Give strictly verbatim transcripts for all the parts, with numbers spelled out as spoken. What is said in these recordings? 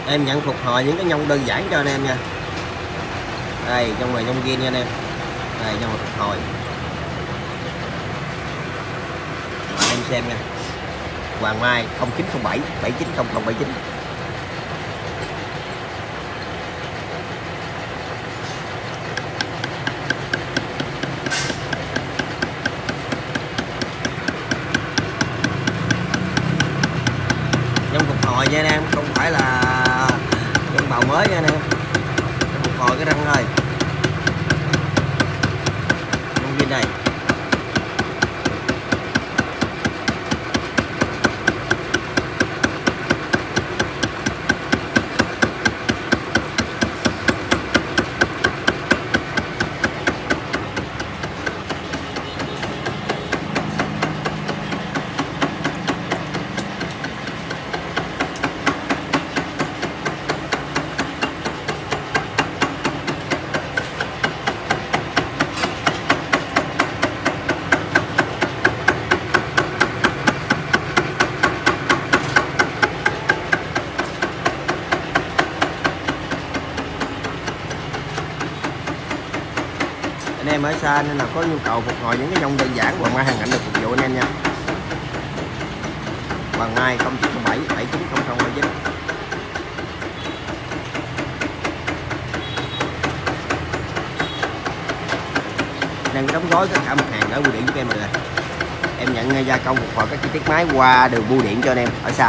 Em nhận phục hồi những cái nhông đơn giản cho anh em nha. Đây trong này nhông ghi nha anh em. Đây nhông phục hồi. Và em xem nha. Hoàng Mai không chín không bảy bảy chín không không bảy chín. Nhông phục hồi nha anh em, không phải là nhông bào mới nha anh em. Nhông phục hồi cái răng thôi. Nhông ghi này. Anh em ở xa nên là có nhu cầu phục hồi những cái nhông đơn giản, Hoàng Mai Hằng Hạnh được phục vụ anh em nha. Hoàng Mai không chín không bảy bảy chín không không bảy chín. Đang đóng gói tất cả mặt hàng ở bưu điện của em rồi. Em nhận gia công phục hồi các chi tiết máy qua đường bưu điện cho anh em ở xa.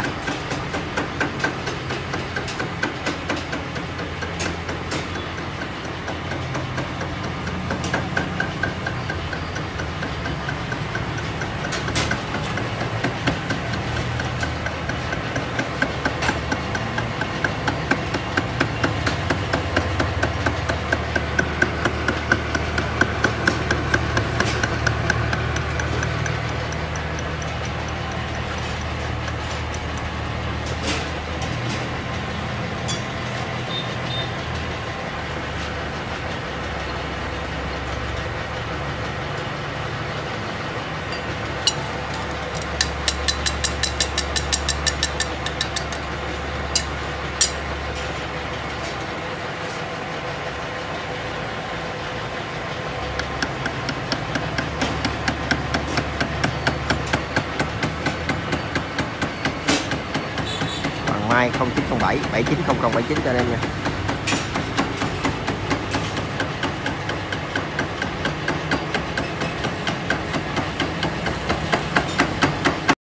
Mai không chín không bảy bảy chín không không bảy chín cho anh em nha.